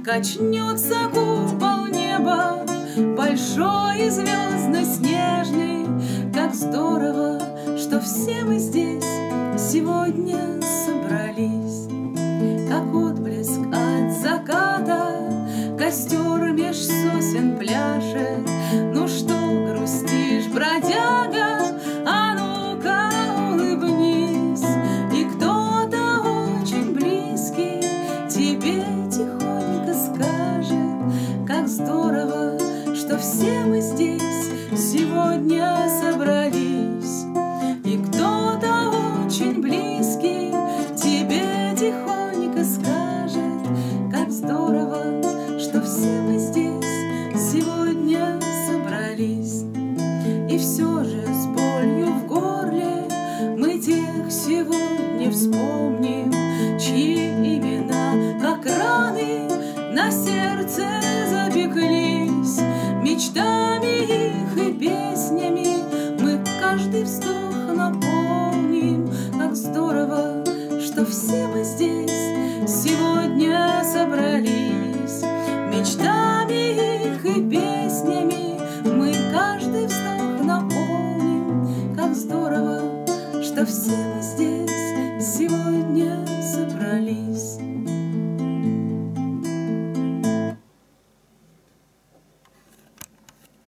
Качнется купол неба, большой и звездно-снежный. Как здорово, что все мы здесь сегодня собрались. Как отблеск от заката костер меж сосен пляшет. Ну что грустишь, бродяга, а ну-ка улыбнись. И кто-то очень близкий тебе тихонько скажет: как здорово, что все мы здесь сегодня собрались. И кто-то очень близкий тебе тихонько скажет: как здорово, что все мы здесь сегодня собрались. И все же с болью в горле мы тех сегодня вспомним, чьи имена, как раны, на сердце запеклись мечтами